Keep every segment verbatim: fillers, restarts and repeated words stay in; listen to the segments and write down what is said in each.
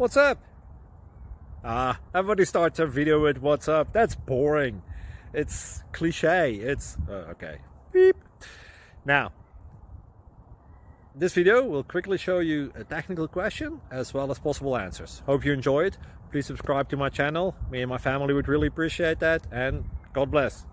What's up? Ah, everybody starts a video with what's up. That's boring. It's cliche. It's uh, okay. Beep. Now, this video will quickly show you a technical question as well as possible answers. Hope you enjoy it. Please subscribe to my channel. Me and my family would really appreciate that, and God bless.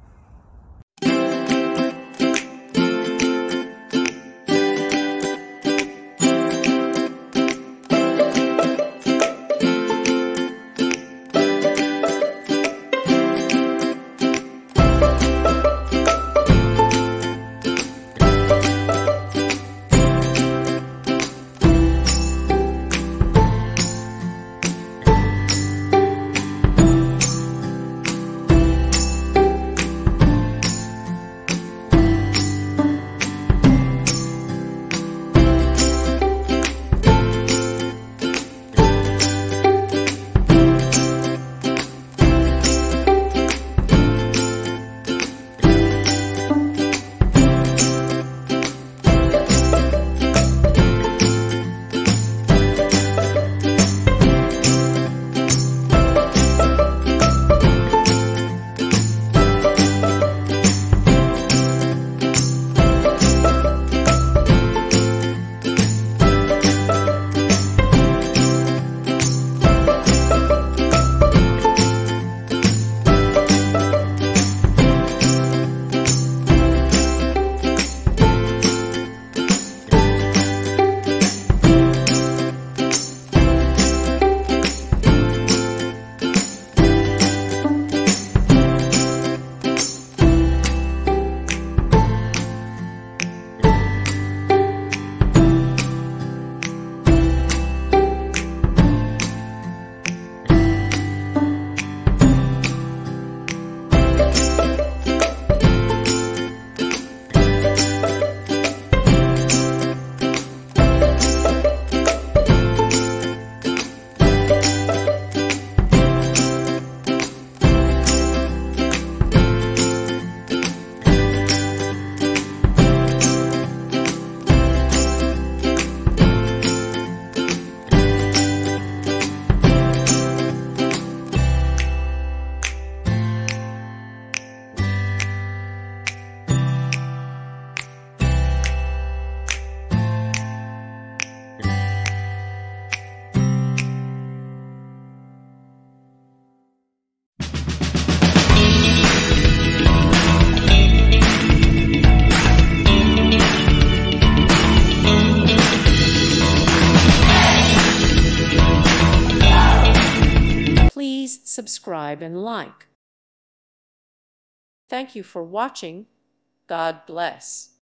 Please subscribe and like. Thank you for watching. God bless.